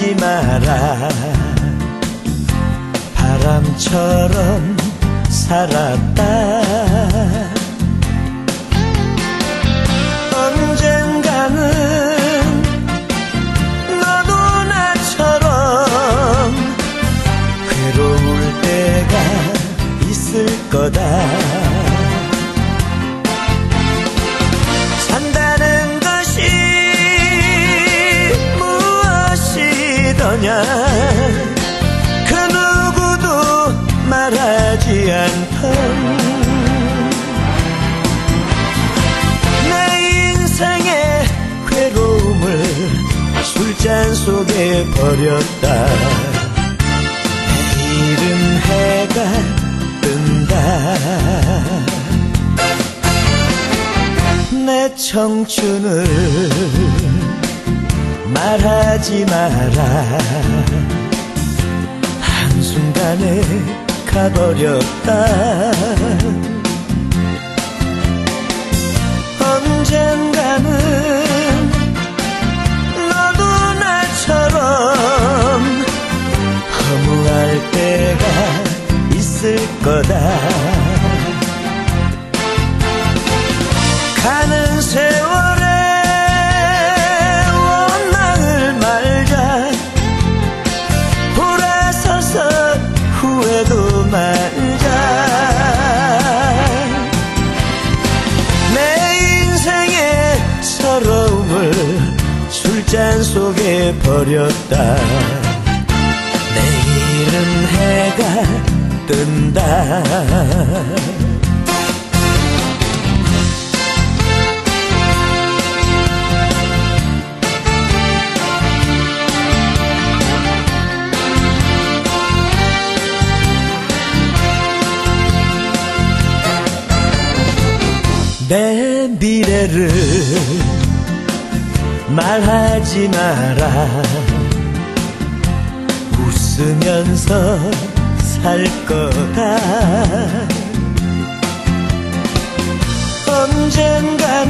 말하지 마라. 바람처럼 살았다. 언젠가는 너도 나처럼 괴로울 때가 있을 거다. 산다는 것이 무엇이더냐, 그 누구도 말하지 않던 내 인생의 괴로움을 술잔 속에 버렸다. 내일은 해가 뜬다. 내 청춘을 말하지 마라. 한순간에 가버렸다. 언젠가는 너도 나처럼 허무할 때가 있을 거다. 가는 세월에 원망을 말자. 돌아서서 후회도 말자. 내 인생의 서러움을 술잔 속에 버렸다. 내일은 해가 뜬다. 내 미래를 말하지 마라. 웃으면서 살 거다. 언젠가는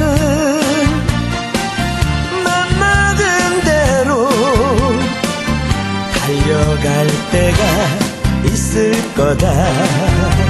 맘먹은 대로 달려갈 때가 있을 거다.